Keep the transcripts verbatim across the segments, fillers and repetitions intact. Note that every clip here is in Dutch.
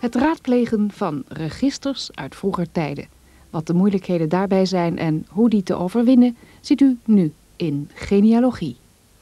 Het raadplegen van registers uit vroeger tijden. Wat de moeilijkheden daarbij zijn en hoe die te overwinnen, ziet u nu in Genealogie.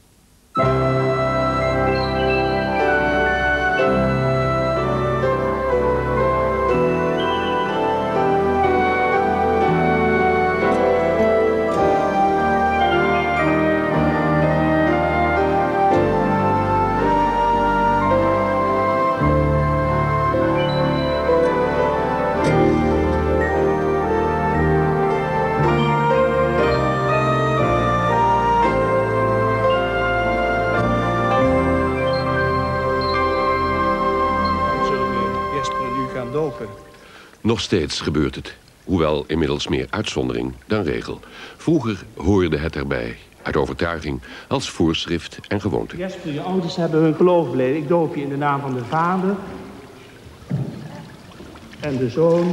Nog steeds gebeurt het, hoewel inmiddels meer uitzondering dan regel. Vroeger hoorde het erbij, uit overtuiging, als voorschrift en gewoonte. Jesper, je ouders hebben hun geloof beleden. Ik doop je in de naam van de Vader en de Zoon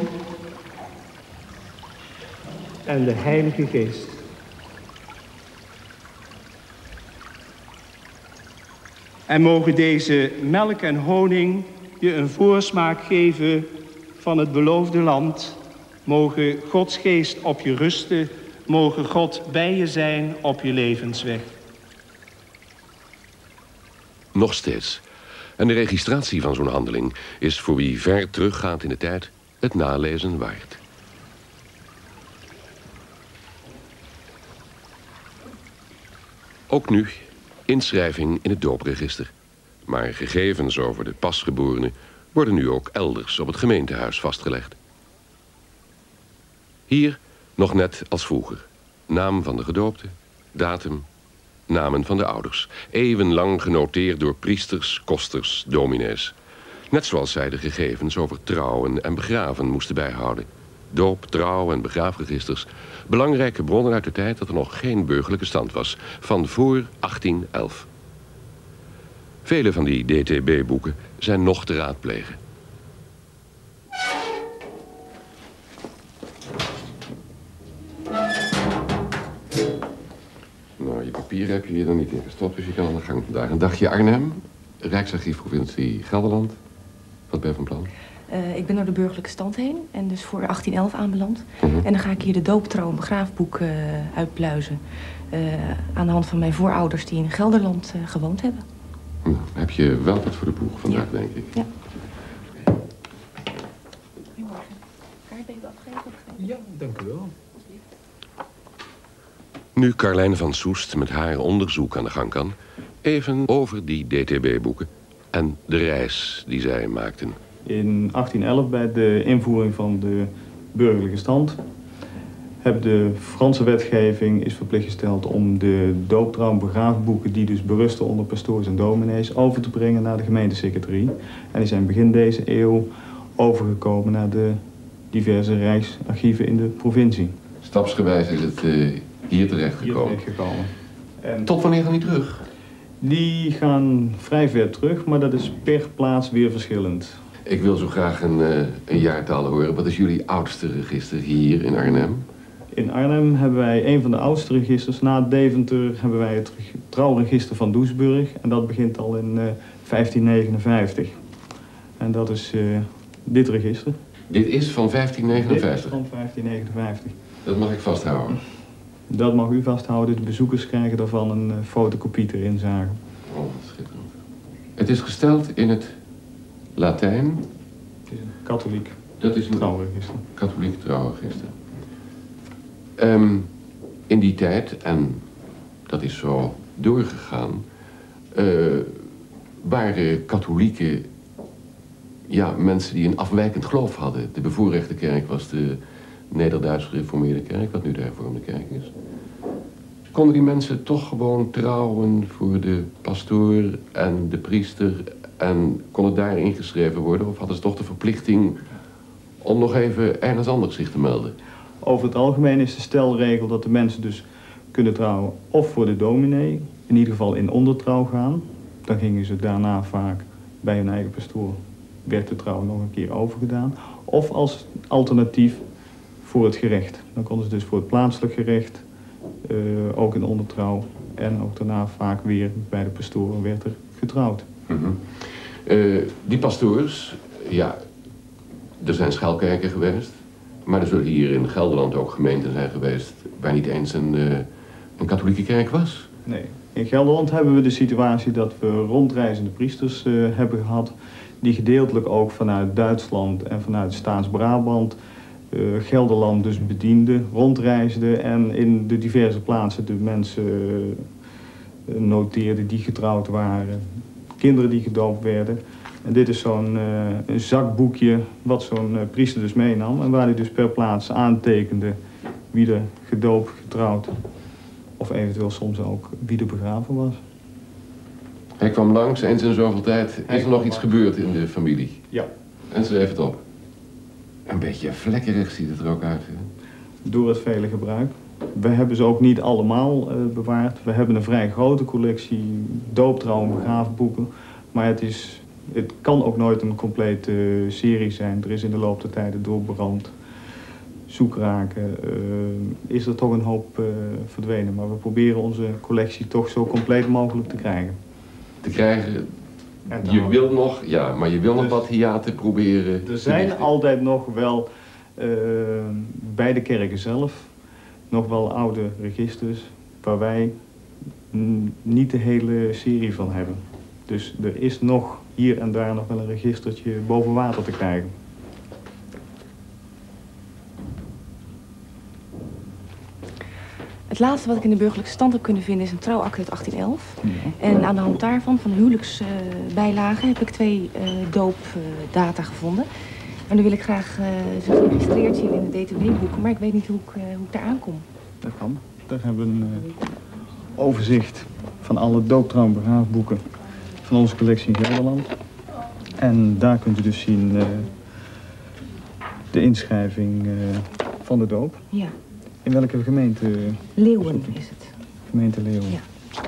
en de Heilige Geest. En mogen deze melk en honing je een voorsmaak geven van het beloofde land. Mogen Gods geest op je rusten. Mogen God bij je zijn op je levensweg. Nog steeds. En de registratie van zo'n handeling is voor wie ver teruggaat in de tijd het nalezen waard. Ook nu inschrijving in het doopregister. Maar gegevens over de pasgeborenen worden nu ook elders op het gemeentehuis vastgelegd. Hier nog net als vroeger. Naam van de gedoopte, datum, namen van de ouders. Eeuwenlang genoteerd door priesters, kosters, dominees. Net zoals zij de gegevens over trouwen en begraven moesten bijhouden. Doop, trouw en begraafregisters. Belangrijke bronnen uit de tijd dat er nog geen burgerlijke stand was. Van voor achttien elf. Vele van die D T B-boeken zijn nog te raadplegen. Nou, je papieren heb je hier dan niet in gestopt, dus je kan aan de gang vandaag. Een dagje Arnhem, Rijksarchief provincie Gelderland. Wat ben je van plan? Uh, ik ben door de burgerlijke stand heen en dus voor achttien elf aanbeland. Uh-huh. En dan ga ik hier de dooptrouw en begraafboek uh, uitpluizen. Uh, aan de hand van mijn voorouders die in Gelderland uh, gewoond hebben. Nou, heb je wel wat voor de boeg vandaag, ja. denk ik. Ja. Goedemorgen. Kaart even afgeven? Ja, dank u wel. Nu Carlijne van Soest met haar onderzoek aan de gang kan, even over die D T B-boeken en de reis die zij maakten. In achttien elf, bij de invoering van de burgerlijke stand, heb de Franse wetgeving is verplicht gesteld om de dooptrouw- en begraafboeken die dus berusten onder pastoors en dominees over te brengen naar de gemeentesecretarie. En die zijn begin deze eeuw overgekomen naar de diverse rijksarchieven in de provincie. Stapsgewijs is het uh, hier terechtgekomen. Hier terechtgekomen. En tot wanneer gaan die terug? Die gaan vrij ver terug, maar dat is per plaats weer verschillend. Ik wil zo graag een, uh, een jaartal horen. Wat is jullie oudste register hier in Arnhem? In Arnhem hebben wij een van de oudste registers. Na Deventer hebben wij het trouwregister van Doesburg. En dat begint al in uh, vijftien negenenvijftig. En dat is uh, dit register. Dit is van vijftien negenenvijftig? Dit is van vijftien negenenvijftig. Dat mag ik vasthouden? Dat mag u vasthouden. De bezoekers krijgen daarvan een uh, fotokopie ter inzage. Oh, wat schitterend. Het is gesteld in het Latijn. Het is een katholiek dat is een trouwregister. Katholiek trouwregister. Um, in die tijd, en dat is zo doorgegaan, uh, waren katholieken ja, mensen die een afwijkend geloof hadden. De bevoorrechte kerk was de Neder-Duits gereformeerde kerk, wat nu de hervormde kerk is. Konden die mensen toch gewoon trouwen voor de pastoor en de priester en kon het daar ingeschreven worden? Of hadden ze toch de verplichting om nog even ergens anders zich te melden? Over het algemeen is de stelregel dat de mensen dus kunnen trouwen of voor de dominee, in ieder geval in ondertrouw gaan. Dan gingen ze daarna vaak bij hun eigen pastoor, werd de trouw nog een keer overgedaan. Of als alternatief voor het gerecht. Dan konden ze dus voor het plaatselijk gerecht, uh, ook in ondertrouw. En ook daarna vaak weer bij de pastoor werd er getrouwd. Mm-hmm. uh, die pastoors, ja, Er zijn schuilkerken geweest, maar er zullen hier in Gelderland ook gemeenten zijn geweest waar niet eens een, uh, een katholieke kerk was. Nee. In Gelderland hebben we de situatie dat we rondreizende priesters uh, hebben gehad, die gedeeltelijk ook vanuit Duitsland en vanuit Staats-Brabant uh, Gelderland dus bedienden, rondreisden en in de diverse plaatsen de mensen uh, noteerden die getrouwd waren, kinderen die gedoopt werden. En dit is zo'n uh, een zakboekje wat zo'n uh, priester dus meenam en waar hij dus per plaats aantekende wie er gedoopt, getrouwd of eventueel soms ook wie er begraven was. Hij kwam langs, eens in zoveel tijd. Is er nog iets gebeurd in de familie? Ja. En schreef het op. Een beetje vlekkerig ziet het er ook uit. Hè? Door het vele gebruik. We hebben ze ook niet allemaal uh, bewaard. We hebben een vrij grote collectie dooptrouw- en begraafboeken. Maar het, is, het kan ook nooit een complete uh, serie zijn. Er is in de loop der tijden door brand, zoekraken, uh, is er toch een hoop uh, verdwenen. Maar we proberen onze collectie toch zo compleet mogelijk te krijgen. Te krijgen. Je wil nog, ja, maar je wil nog dus, wat hiaten proberen. Er zijn altijd nog wel uh, bij de kerken zelf nog wel oude registers waar wij niet de hele serie van hebben. Dus er is nog hier en daar nog wel een registertje boven water te krijgen. Het laatste wat ik in de burgerlijke stand heb kunnen vinden is een trouwakte uit achttien elf. Ja. En aan de hand daarvan, van de huwelijksbijlagen, uh, heb ik twee uh, doopdata uh, gevonden. En nu wil ik graag uh, ze geregistreerd zien in de D T B-boeken, maar ik weet niet hoe ik, uh, hoe ik daar aankom. Dat kan. Daar hebben we een uh, overzicht van alle dooptrouw- en begraafboeken van onze collectie in Gelderland. En daar kunt u dus zien uh, de inschrijving uh, van de doop. Ja. In welke gemeente? Leeuwen is het. Gemeente Leeuwen. Ja.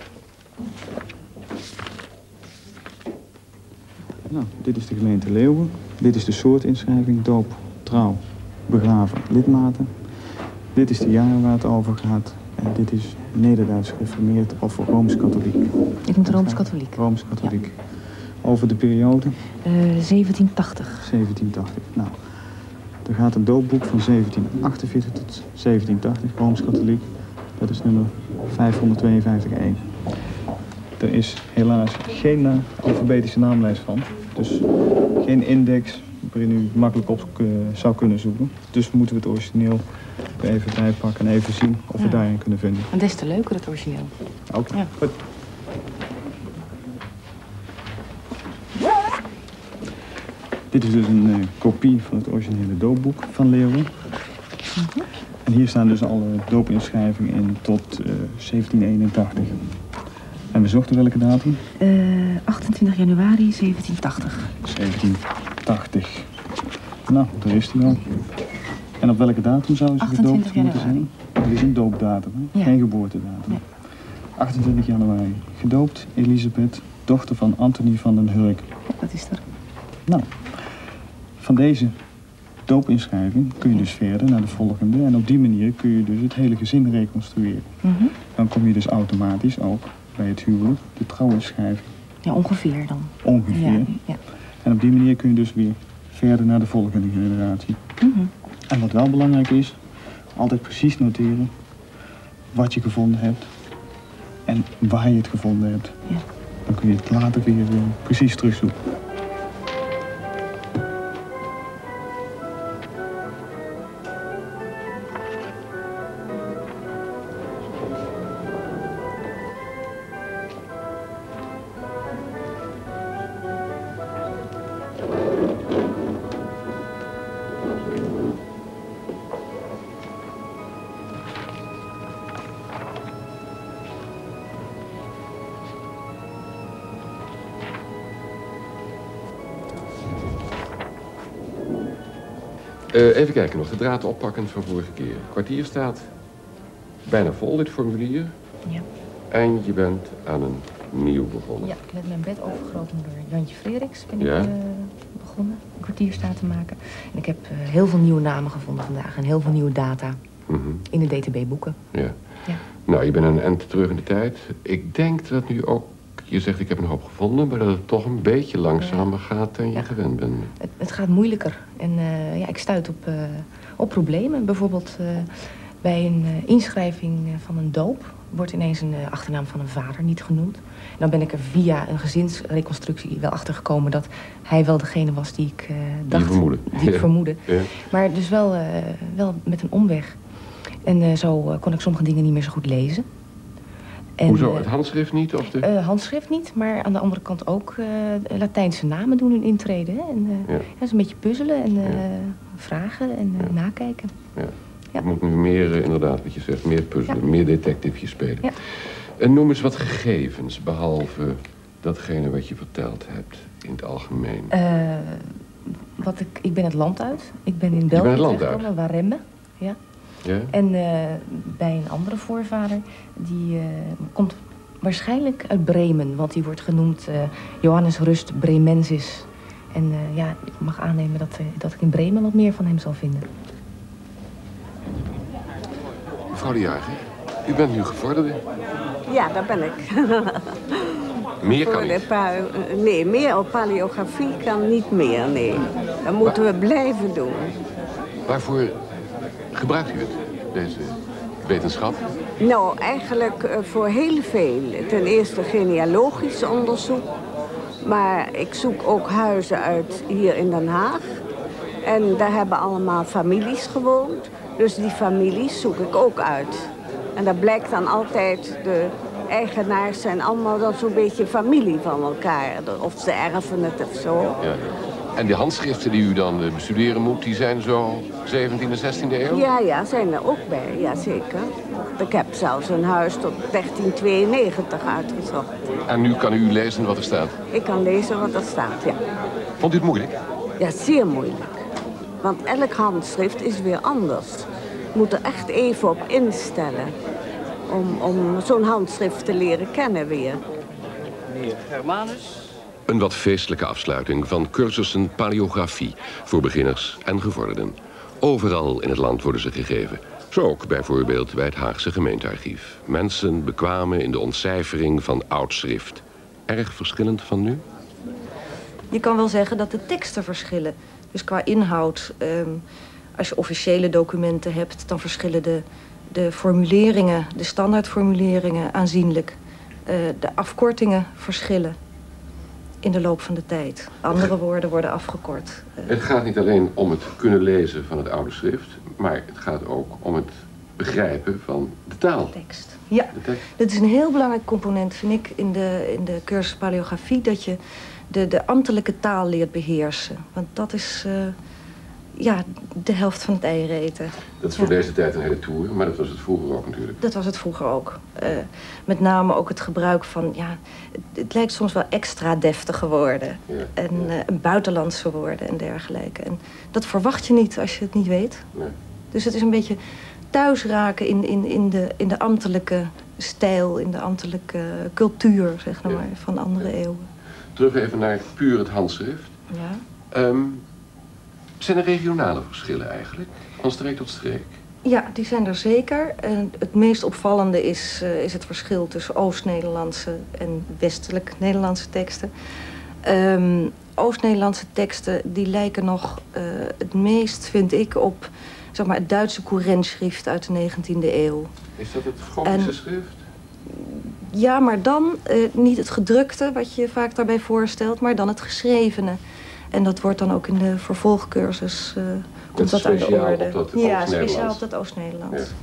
Nou, dit is de gemeente Leeuwen. Dit is de soort inschrijving: doop, trouw, begraven, lidmaten. Dit is de jaren waar het over gaat. En dit is Nederduits gereformeerd of Rooms-katholiek. Ik moet Rooms-katholiek. Rooms-katholiek. Ja. Over de periode? Uh, zeventien tachtig. zeventien tachtig. Nou, er gaat een doopboek van zeventien achtenveertig tot zeventien tachtig, Rooms-katholiek. Dat is nummer vijfhonderdtweeënvijftig één. Er is helaas geen uh, alfabetische naamlijst van. Dus geen index waarin u makkelijk op uh, zou kunnen zoeken. Dus moeten we het origineel er even bij pakken en even zien of ja. we daarin kunnen vinden. En des te leuker het origineel. Oké, okay. Ja. Goed. Dit is dus een uh, kopie van het originele doopboek van Leeuwen. Mm-hmm. En hier staan dus alle doopinschrijvingen in tot uh, zeventien eenentachtig. En we zochten welke datum? Uh, achtentwintig januari zeventien tachtig. zeventien tachtig. Nou, daar is hij al. En op welke datum zou ze gedoopt moeten zijn? Dat is een doopdatum, hè? Ja. Geen geboortedatum. Nee. achtentwintig januari. Gedoopt Elisabeth, dochter van Antonie van den Hurk. Dat is er. Nou, van deze doopinschrijving kun je dus verder naar de volgende. En op die manier kun je dus het hele gezin reconstrueren. Mm-hmm. Dan kom je dus automatisch ook bij het huwelijk de trouwinschrijving. Ja, ongeveer dan. Ongeveer. Ja, ja. En op die manier kun je dus weer verder naar de volgende generatie. Mm-hmm. En wat wel belangrijk is, altijd precies noteren wat je gevonden hebt en waar je het gevonden hebt. Ja. Dan kun je het later weer uh, precies terugzoeken. Uh, even kijken nog, de draad oppakken van vorige keer. Het kwartier staat bijna vol, dit formulier. Ja. En je bent aan een nieuw begonnen. Ja, met mijn bed overgroten door Jantje Frederiks ben ja. ik uh, begonnen. Een kwartier staat te maken. En ik heb uh, heel veel nieuwe namen gevonden vandaag en heel veel nieuwe data mm-hmm. in de D T B-boeken. Ja. Ja. Nou, je bent een eind terug in de tijd. Ik denk dat nu ook je zegt ik heb een hoop gevonden, maar dat het toch een beetje langzamer Ja. gaat dan je Ja. gewend bent. Het, het gaat moeilijker. En uh, ja, ik stuit op, uh, op problemen. Bijvoorbeeld uh, bij een uh, inschrijving van een doop wordt ineens een uh, achternaam van een vader niet genoemd. En dan ben ik er via een gezinsreconstructie wel achter gekomen dat hij wel degene was die ik uh, dacht. Die vermoedde. Die ik vermoedde. Ja. Maar dus wel, uh, wel met een omweg. En uh, zo uh, kon ik sommige dingen niet meer zo goed lezen. En, Hoezo? uh, Het handschrift niet? Of de... uh, handschrift niet, maar aan de andere kant ook uh, Latijnse namen doen hun intrede. Hè? En, uh, Ja. ja, dus een beetje puzzelen en uh, Ja. vragen en uh, Ja. nakijken. Ja. Ja. Je moet nu meer, uh, inderdaad, wat je zegt, meer puzzelen, Ja. meer detective spelen. Ja. En noem eens wat gegevens, behalve datgene wat je verteld hebt in het algemeen. Uh, wat ik, ik ben het land uit. Ik ben in bent België het land terechtgekomen, Waremme. Ja. Ja? En uh, bij een andere voorvader, die uh, komt waarschijnlijk uit Bremen. Want die wordt genoemd uh, Johannes Rust Bremensis. En uh, ja, ik mag aannemen dat, uh, dat ik in Bremen wat meer van hem zal vinden. Mevrouw de Jager, u bent nu gevorderde. Ja, daar ben ik. Meer kan Voor de niet. pa- nee, meer op paleografie kan niet meer, nee. Dat moeten we blijven doen. Waarvoor gebruikt u het, deze wetenschap? Nou, eigenlijk uh, voor heel veel. Ten eerste genealogisch onderzoek. Maar ik zoek ook huizen uit hier in Den Haag. En daar hebben allemaal families gewoond. Dus die families zoek ik ook uit. En dat blijkt dan altijd, de eigenaars zijn allemaal dan zo'n beetje familie van elkaar. Of ze erven het of zo. Ja. En die handschriften die u dan uh, bestuderen moet, die zijn zo zeventiende en zestiende eeuw? Ja, ja, zijn er ook bij, ja zeker. Ik heb zelfs een huis tot dertien tweeënnegentig uitgezocht. En nu kan u lezen wat er staat. Ik kan lezen wat er staat, ja. Vond u het moeilijk? Ja, zeer moeilijk. Want elk handschrift is weer anders. Je moet er echt even op instellen. Om, om zo'n handschrift te leren kennen weer. Meneer Germanus. Een wat feestelijke afsluiting van cursussen paleografie voor beginners en gevorderden. Overal in het land worden ze gegeven. Zo ook bijvoorbeeld bij het Haagse gemeentearchief. Mensen bekwamen in de ontcijfering van oud schrift. Erg verschillend van nu? Je kan wel zeggen dat de teksten verschillen. Dus qua inhoud, um, als je officiële documenten hebt, dan verschillen de, de formuleringen, de standaardformuleringen aanzienlijk. Uh, de afkortingen verschillen in de loop van de tijd. Andere woorden worden afgekort. Uh, Het gaat niet alleen om het kunnen lezen van het oude schrift, maar het gaat ook om het begrijpen van de taal. tekst. Ja, De tekst. dat is een heel belangrijk component, vind ik, in de, in de cursus paleografie, dat je de, de ambtelijke taal leert beheersen. Want dat is uh, ja, de helft van het eieren eten. Dat is voor Ja. deze tijd een hele tour, maar dat was het vroeger ook natuurlijk. Dat was het vroeger ook. Uh, met name ook het gebruik van, ja, het, het lijkt soms wel extra deftige woorden. Ja, En ja. uh, buitenlandse woorden en dergelijke. En dat verwacht je niet als je het niet weet. Nee. Dus het is een beetje thuis raken in, in, in, de, in de ambtelijke stijl, in de ambtelijke cultuur, zeg nou Ja. maar, van andere Ja. eeuwen. Terug even naar puur het handschrift. Ja. Um, zijn er regionale verschillen eigenlijk? Van streek tot streek? Ja, die zijn er zeker. En het meest opvallende is, uh, is het verschil tussen Oost-Nederlandse en Westelijk-Nederlandse teksten. Um, Oost-Nederlandse teksten die lijken nog uh, het meest, vind ik, op zeg maar, het Duitse Courantschrift uit de negentiende eeuw. Is dat het Gotische En- schrift? Ja, maar dan uh, niet het gedrukte, wat je je vaak daarbij voorstelt, maar dan het geschrevene. En dat wordt dan ook in de vervolgcursus uh, komt dat aan de speciaal orde. op dat ja, Oost-Nederlands. speciaal op dat Oost-Nederlands. Ja.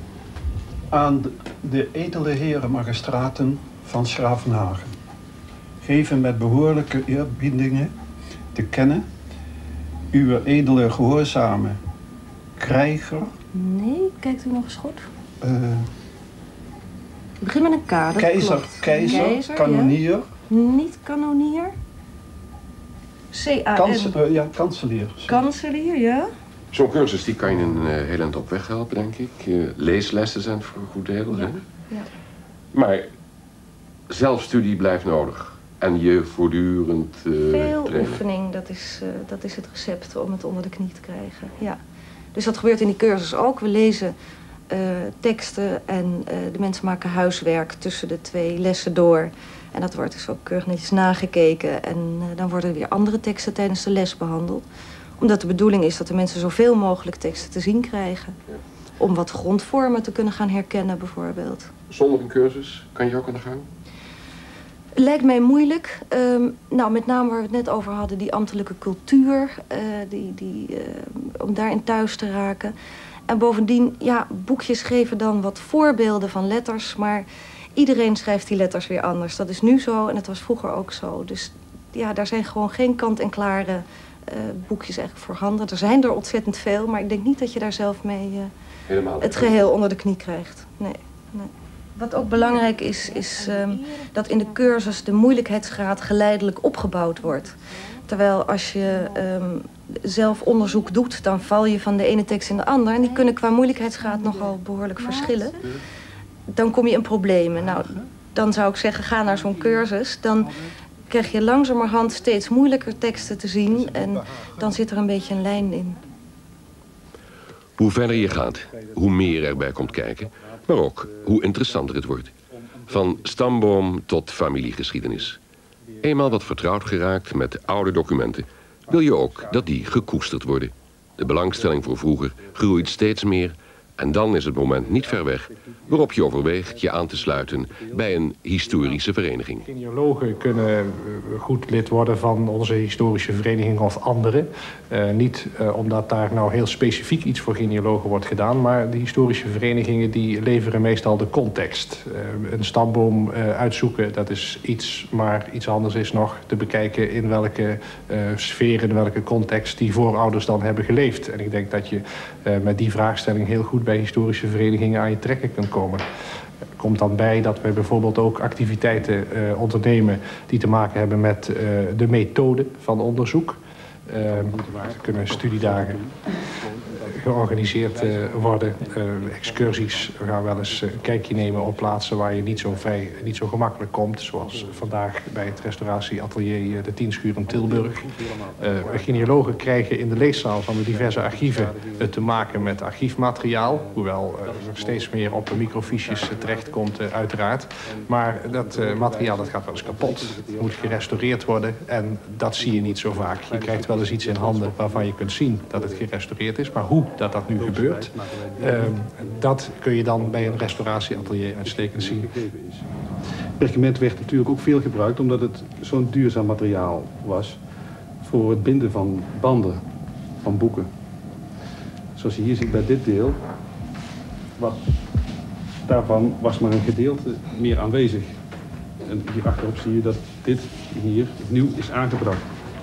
Aan de, de edele heren magistraten van 's-Gravenhagen. Geven met behoorlijke eerbiedingen te kennen uw edele gehoorzame krijger. Nee, kijkt u nog eens goed. Uh, Begin met een K, dat keizer, klopt. keizer, kanonier, ja. Niet kanonier. C A N. kans, uh, ja, kanselier. Kanselier, ja. Zo'n cursus die kan je een uh, heel eind op weg helpen, denk ik. Uh, leeslessen zijn voor een goed deel. Ja. Hè? Ja. Maar zelfstudie blijft nodig. En je voortdurend uh, Veel trainen. oefening, dat is, uh, dat is het recept om het onder de knie te krijgen. Ja. Dus dat gebeurt in die cursus ook. We lezen uh, teksten en uh, de mensen maken huiswerk tussen de twee lessen door. En dat wordt dus ook keurig netjes nagekeken. En uh, dan worden weer andere teksten tijdens de les behandeld. Omdat de bedoeling is dat de mensen zoveel mogelijk teksten te zien krijgen. Om wat grondvormen te kunnen gaan herkennen bijvoorbeeld. Zonder een cursus kan je ook aan de gang? Lijkt mij moeilijk. Um, nou, met name waar we het net over hadden, die ambtelijke cultuur. Uh, die, die, uh, om daarin thuis te raken. En bovendien, ja, boekjes geven dan wat voorbeelden van letters. Maar iedereen schrijft die letters weer anders. Dat is nu zo en het was vroeger ook zo. Dus ja, daar zijn gewoon geen kant-en-klare uh, boekjes eigenlijk voorhanden. Er zijn er ontzettend veel, maar ik denk niet dat je daar zelf mee uh, Helemaal het geheel onder de knie krijgt. Nee, nee. Wat ook belangrijk is, is um, dat in de cursus de moeilijkheidsgraad geleidelijk opgebouwd wordt. Terwijl als je um, zelf onderzoek doet, dan val je van de ene tekst in de ander. En die kunnen qua moeilijkheidsgraad nogal behoorlijk verschillen. Dan kom je in problemen. Nou, dan zou ik zeggen, ga naar zo'n cursus. Dan krijg je langzamerhand steeds moeilijker teksten te zien. En dan zit er een beetje een lijn in. Hoe verder je gaat, hoe meer erbij komt kijken. Maar ook hoe interessanter het wordt. Van stamboom tot familiegeschiedenis. Eenmaal wat vertrouwd geraakt met oude documenten, wil je ook dat die gekoesterd worden. De belangstelling voor vroeger groeit steeds meer. En dan is het moment niet ver weg waarop je overweegt je aan te sluiten bij een historische vereniging. Genealogen kunnen goed lid worden van onze historische vereniging of andere. Uh, niet uh, omdat daar nou heel specifiek iets voor genealogen wordt gedaan, maar de historische verenigingen die leveren meestal de context. Uh, een stamboom uh, uitzoeken, dat is iets, maar iets anders is nog te bekijken in welke uh, sfeer, in welke context die voorouders dan hebben geleefd. En ik denk dat je uh, met die vraagstelling heel goed bij historische verenigingen aan je trekken kunt komen. Er komt dan bij dat we bijvoorbeeld ook activiteiten uh, ondernemen die te maken hebben met uh, de methode van onderzoek. Uh, er kunnen studiedagen georganiseerd uh, worden, uh, excursies. We gaan wel eens een kijkje nemen op plaatsen waar je niet zo vrij, niet zo gemakkelijk komt. Zoals vandaag bij het restauratieatelier de Tienschuur in Tilburg. Uh, genealogen krijgen in de leeszaal van de diverse archieven uh, te maken met archiefmateriaal. Hoewel uh, er steeds meer op de microfiches terechtkomt, uh, uiteraard. Maar dat uh, materiaal dat gaat wel eens kapot. Het moet gerestaureerd worden en dat zie je niet zo vaak. Je krijgt wel eens iets in handen waarvan je kunt zien dat het gerestaureerd is. Maar hoe dat dat nu gebeurt, uh, dat kun je dan bij een restauratieatelier uitstekend zien. Perkament werd natuurlijk ook veel gebruikt omdat het zo'n duurzaam materiaal was voor het binden van banden van boeken. Zoals je hier ziet bij dit deel, wat daarvan was maar een gedeelte meer aanwezig. En hier achterop zie je dat dit hier opnieuw is aangebracht.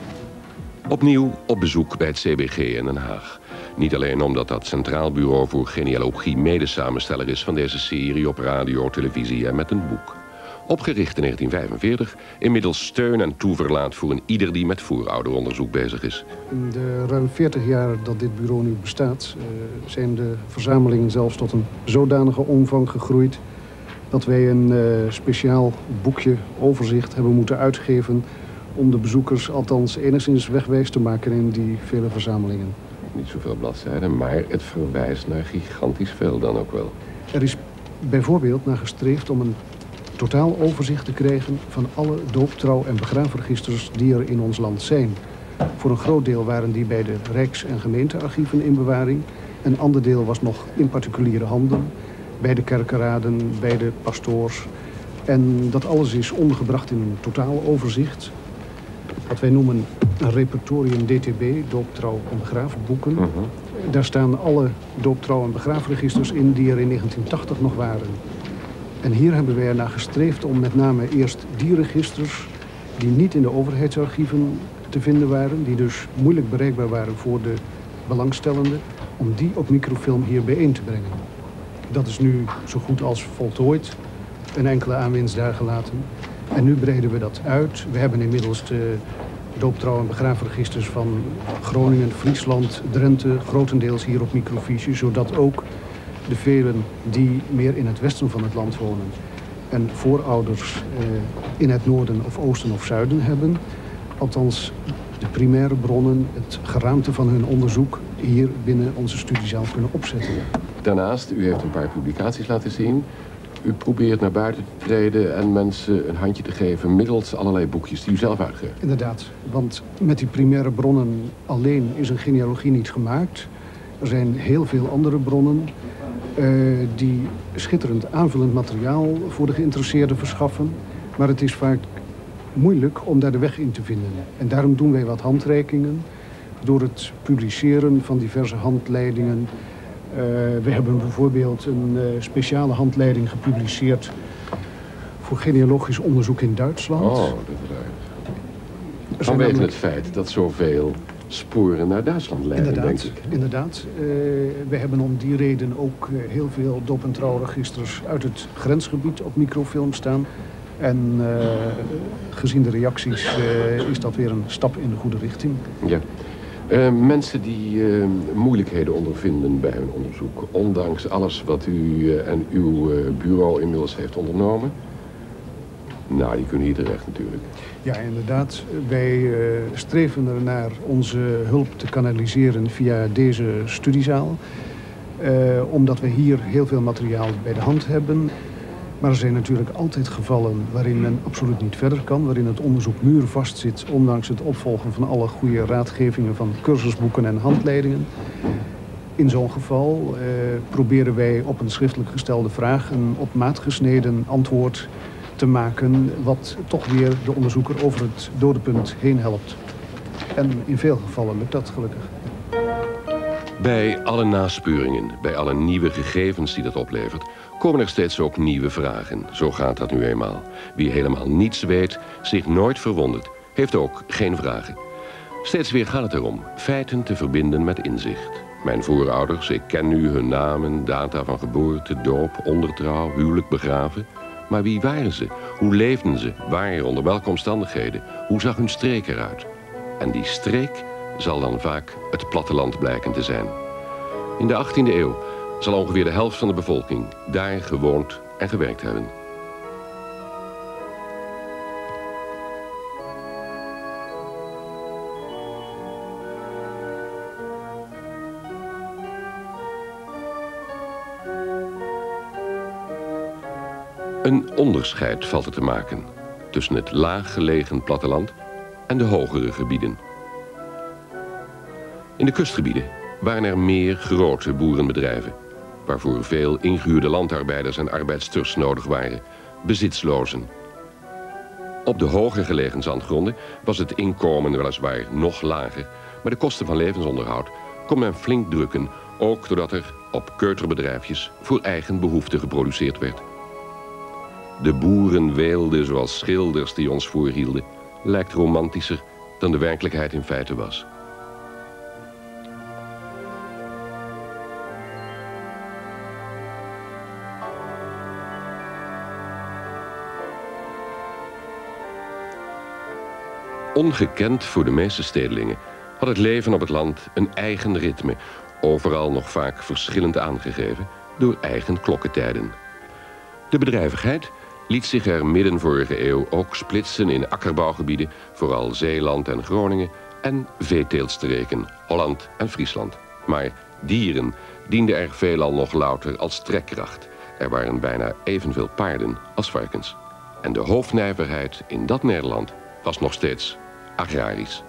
Opnieuw op bezoek bij het C B G in Den Haag. Niet alleen omdat dat Centraal Bureau voor Genealogie medesamensteller is van deze serie op radio, televisie en met een boek. Opgericht in negentien vijfenveertig, inmiddels steun en toeverlaat voor een ieder die met voorouderonderzoek bezig is. In de ruim veertig jaar dat dit bureau nu bestaat, uh, zijn de verzamelingen zelfs tot een zodanige omvang gegroeid dat wij een uh, speciaal boekje overzicht hebben moeten uitgeven om de bezoekers althans enigszins wegwijs te maken in die vele verzamelingen. Niet zoveel bladzijden, maar het verwijst naar gigantisch veel dan ook wel. Er is bijvoorbeeld naar gestreefd om een totaal overzicht te krijgen van alle doop-, trouw- en begraafregisters die er in ons land zijn. Voor een groot deel waren die bij de Rijks- en gemeentearchieven in bewaring. Een ander deel was nog in particuliere handen, bij de kerkeraden, bij de pastoors. En dat alles is ondergebracht in een totaal overzicht. Wat wij noemen een repertorium D T B, doop-, trouw- en begraafboeken. Uh-huh. Daar staan alle doop-, trouw- en begraafregisters in die er in negentien tachtig nog waren. En hier hebben wij ernaar gestreefd om met name eerst die registers die niet in de overheidsarchieven te vinden waren, die dus moeilijk bereikbaar waren voor de belangstellenden, om die op microfilm hier bijeen te brengen. Dat is nu zo goed als voltooid, een enkele aanwinst daar gelaten. En nu breiden we dat uit. We hebben inmiddels de doop-, trouw- en begraafregisters van Groningen, Friesland, Drenthe, grotendeels hier op microfiche, zodat ook de velen die meer in het westen van het land wonen en voorouders eh, in het noorden of oosten of zuiden hebben, althans de primaire bronnen, het geraamte van hun onderzoek hier binnen onze studiezaal kunnen opzetten. Daarnaast, u heeft een paar publicaties laten zien. U probeert naar buiten te treden en mensen een handje te geven middels allerlei boekjes die u zelf uitgeeft. Inderdaad, want met die primaire bronnen alleen is een genealogie niet gemaakt. Er zijn heel veel andere bronnen uh, die schitterend aanvullend materiaal voor de geïnteresseerden verschaffen. Maar het is vaak moeilijk om daar de weg in te vinden. En daarom doen wij wat handreikingen door het publiceren van diverse handleidingen. Uh, we hebben bijvoorbeeld een uh, speciale handleiding gepubliceerd voor genealogisch onderzoek in Duitsland. Oh, dat is uit. Vanwege namelijk... het feit dat zoveel sporen naar Duitsland leiden, inderdaad, denk ik. Inderdaad. Uh, we hebben om die reden ook uh, heel veel doop- en trouwregisters uit het grensgebied op microfilm staan. En uh, gezien de reacties uh, is dat weer een stap in de goede richting. Ja. Uh, mensen die uh, moeilijkheden ondervinden bij hun onderzoek, ondanks alles wat u uh, en uw uh, bureau inmiddels heeft ondernomen. Nou, die kunnen hier terecht natuurlijk. Ja, inderdaad. Wij uh, streven ernaar onze hulp te kanaliseren via deze studiezaal. Uh, omdat we hier heel veel materiaal bij de hand hebben. Maar er zijn natuurlijk altijd gevallen waarin men absoluut niet verder kan. Waarin het onderzoek muurvast zit, ondanks het opvolgen van alle goede raadgevingen van cursusboeken en handleidingen. In zo'n geval uh, proberen wij op een schriftelijk gestelde vraag een op maat gesneden antwoord te maken, wat toch weer de onderzoeker over het dodepunt heen helpt. En in veel gevallen lukt dat gelukkig. Bij alle naspeuringen, bij alle nieuwe gegevens die dat oplevert, komen er steeds ook nieuwe vragen. Zo gaat dat nu eenmaal. Wie helemaal niets weet, zich nooit verwondert, heeft ook geen vragen. Steeds weer gaat het erom feiten te verbinden met inzicht. Mijn voorouders, ik ken nu hun namen, data van geboorte, doop, ondertrouw, huwelijk, begraven. Maar wie waren ze? Hoe leefden ze? Waar? Onder welke omstandigheden? Hoe zag hun streek eruit? En die streek zal dan vaak het platteland blijken te zijn. In de achttiende eeuw zal ongeveer de helft van de bevolking daar gewoond en gewerkt hebben. Een onderscheid valt er te maken tussen het laaggelegen platteland en de hogere gebieden. In de kustgebieden waren er meer grote boerenbedrijven, waarvoor veel ingehuurde landarbeiders en arbeidsters nodig waren, bezitslozen. Op de hoger gelegen zandgronden was het inkomen weliswaar nog lager, maar de kosten van levensonderhoud kon men flink drukken, ook doordat er op keuterbedrijfjes voor eigen behoefte geproduceerd werd. De boeren weelden zoals schilders die ons voorhielden, lijkt romantischer dan de werkelijkheid in feite was. Ongekend voor de meeste stedelingen had het leven op het land een eigen ritme, overal nog vaak verschillend aangegeven door eigen klokkentijden. De bedrijvigheid liet zich er midden vorige eeuw ook splitsen in akkerbouwgebieden, vooral Zeeland en Groningen, en veeteeltstreken, Holland en Friesland. Maar dieren dienden er veelal nog louter als trekkracht. Er waren bijna evenveel paarden als varkens. En de hoofdnijverheid in dat Nederland was nog steeds agrarisch.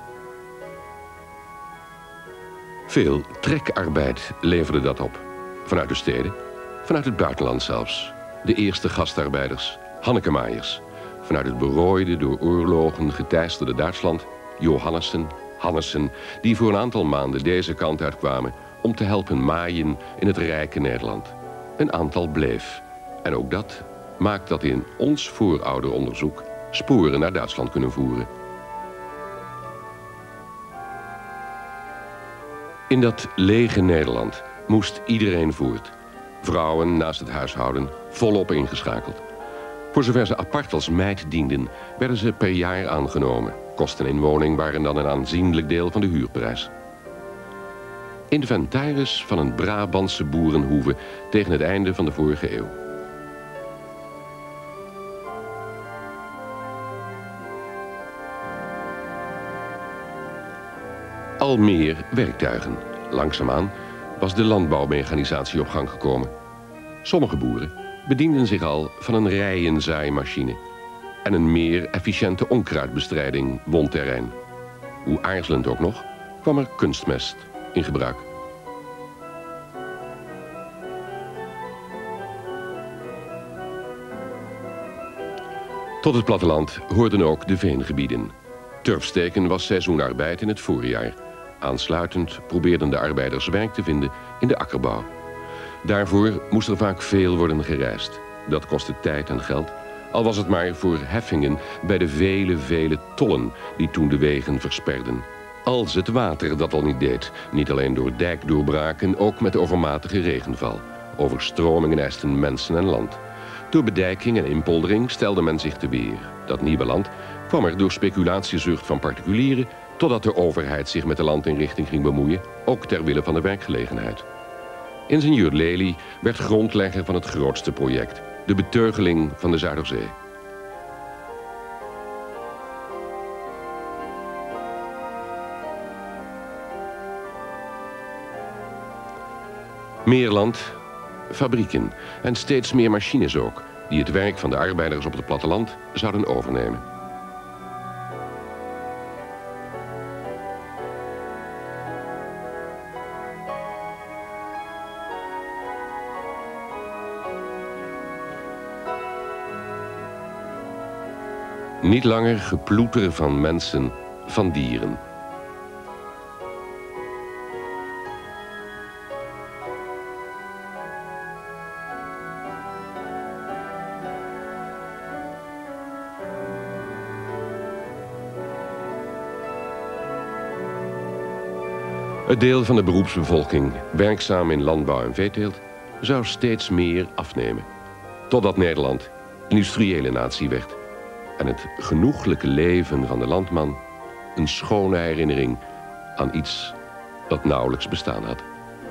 Veel trekarbeid leverde dat op. Vanuit de steden, vanuit het buitenland zelfs. De eerste gastarbeiders, Hannekemaaiers. Vanuit het berooide, door oorlogen geteisterde Duitsland, Johannessen, Hannessen, die voor een aantal maanden deze kant uitkwamen om te helpen maaien in het rijke Nederland. Een aantal bleef. En ook dat maakt dat in ons voorouderonderzoek sporen naar Duitsland kunnen voeren. In dat lege Nederland moest iedereen voort. Vrouwen naast het huishouden volop ingeschakeld. Voor zover ze apart als meid dienden, werden ze per jaar aangenomen. Kosten in woning waren dan een aanzienlijk deel van de huurprijs. Inventaris van een Brabantse boerenhoeve tegen het einde van de vorige eeuw. Al meer werktuigen. Langzaamaan was de landbouwmechanisatie op gang gekomen. Sommige boeren bedienden zich al van een rijenzaaimachine en een meer efficiënte onkruidbestrijding won terrein. Hoe aarzelend ook nog, kwam er kunstmest in gebruik. Tot het platteland hoorden ook de veengebieden. Turfsteken was seizoenarbeid in het voorjaar. Aansluitend probeerden de arbeiders werk te vinden in de akkerbouw. Daarvoor moest er vaak veel worden gereisd. Dat kostte tijd en geld, al was het maar voor heffingen bij de vele, vele tollen die toen de wegen versperden. Als het water dat al niet deed, niet alleen door dijkdoorbraken, ook met overmatige regenval. Overstromingen eisten mensen en land. Door bedijking en inpoldering stelde men zich te weer. Dat nieuwe land kwam er door speculatiezucht van particulieren, totdat de overheid zich met de landinrichting ging bemoeien, ook ter wille van de werkgelegenheid. Ingenieur Lely werd grondlegger van het grootste project, de beteugeling van de Zuiderzee. Meer land, fabrieken en steeds meer machines ook, die het werk van de arbeiders op het platteland zouden overnemen. Niet langer geploeter van mensen, van dieren. Het deel van de beroepsbevolking, werkzaam in landbouw en veeteelt, zou steeds meer afnemen. Totdat Nederland een industriële natie werd. En het genoeglijke leven van de landman een schone herinnering aan iets dat nauwelijks bestaan had.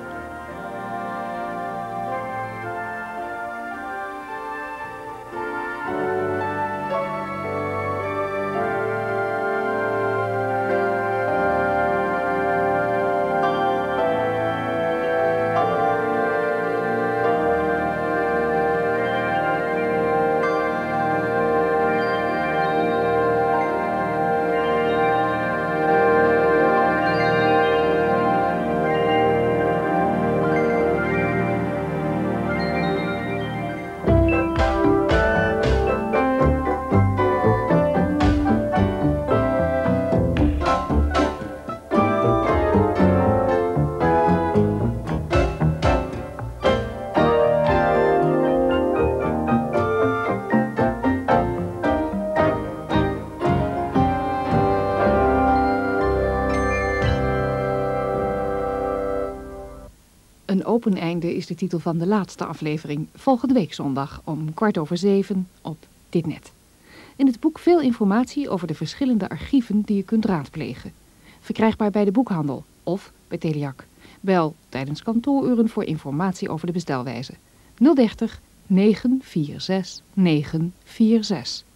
Een open einde is de titel van de laatste aflevering, volgende week zondag om kwart over zeven op dit net. In het boek veel informatie over de verschillende archieven die je kunt raadplegen. Verkrijgbaar bij de boekhandel of bij Teliak. Bel tijdens kantooruren voor informatie over de bestelwijze. nul dertig negen vier zes negen vier zes.